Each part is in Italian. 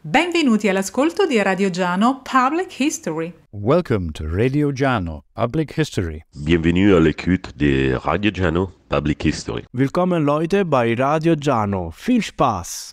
Benvenuti all'ascolto di Radio Giano Public History. Welcome to Radio Giano Public History. Bienvenue à l'écoute de Radio Giano Public History. Willkommen Leute bei Radio Giano. Viel Spaß!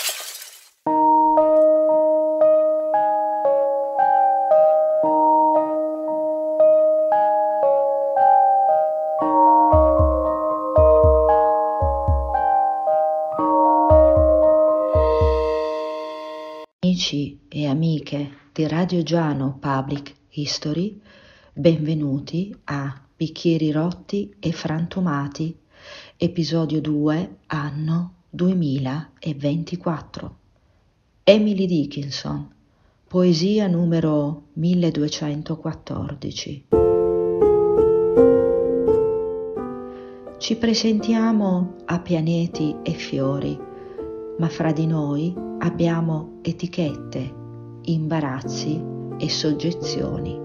Amici e amiche di Radio Giano Public History, benvenuti a Bicchieri rotti e frantumati, episodio 2, anno 2024. Emily Dickinson, poesia numero 1214. Ci presentiamo a pianeti e fiori, ma fra di noi abbiamo etichette, imbarazzi e soggezioni.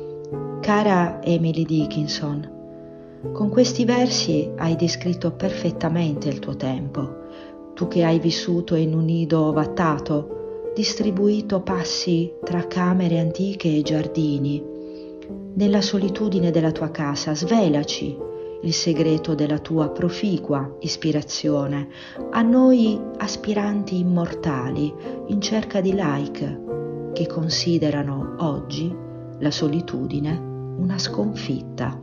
Cara Emily Dickinson, con questi versi hai descritto perfettamente il tuo tempo, tu che hai vissuto in un nido ovattato, distribuito passi tra camere antiche e giardini. Nella solitudine della tua casa, svelaci il segreto della tua proficua ispirazione a noi aspiranti immortali in cerca di like che considerano oggi la solitudine una sconfitta.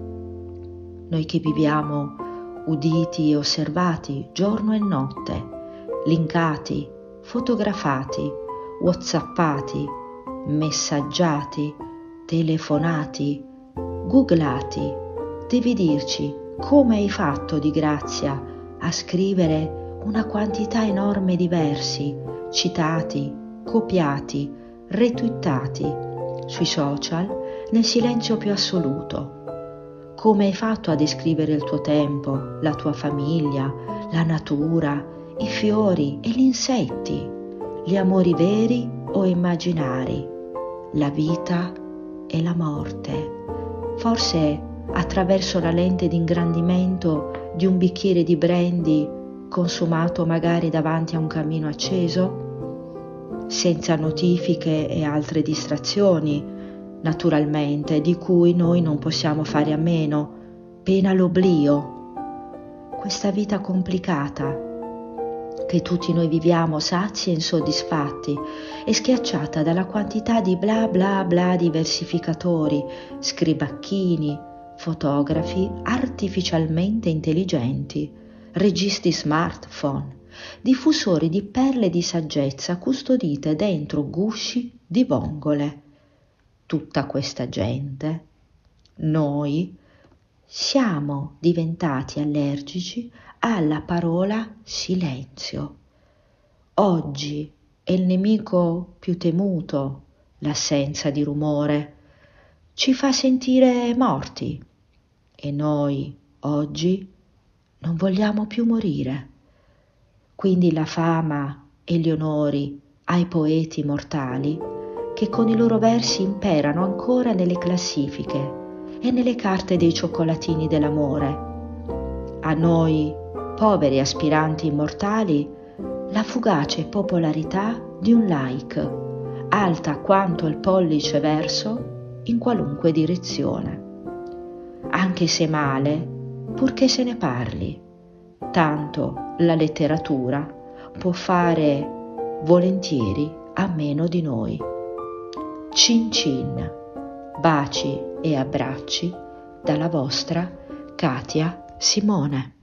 Noi che viviamo uditi e osservati giorno e notte, linkati, fotografati, whatsappati, messaggiati, telefonati, googlati, devi dirci come hai fatto di grazia a scrivere una quantità enorme di versi, citati, copiati, retweetati sui social nel silenzio più assoluto. Come hai fatto a descrivere il tuo tempo, la tua famiglia, la natura, i fiori e gli insetti, gli amori veri o immaginari, la vita e la morte. Forse attraverso la lente di ingrandimento di un bicchiere di brandy consumato magari davanti a un camino acceso, senza notifiche e altre distrazioni, naturalmente, di cui noi non possiamo fare a meno, pena l'oblio. Questa vita complicata che tutti noi viviamo sazi e insoddisfatti e schiacciata dalla quantità di bla bla bla diversificatori, scribacchini, fotografi artificialmente intelligenti, registi smartphone, diffusori di perle di saggezza custodite dentro gusci di vongole. Tutta questa gente, noi, siamo diventati allergici alla parola silenzio. Oggi è il nemico più temuto, l'assenza di rumore. Ci fa sentire morti e noi oggi non vogliamo più morire. Quindi la fama e gli onori ai poeti mortali che con i loro versi imperano ancora nelle classifiche e nelle carte dei cioccolatini dell'amore. A noi, poveri aspiranti immortali, la fugace popolarità di un like, alta quanto il pollice verso in qualunque direzione. Anche se male, purché se ne parli, tanto la letteratura può fare volentieri a meno di noi. Cin cin, baci e abbracci dalla vostra Katia Simone.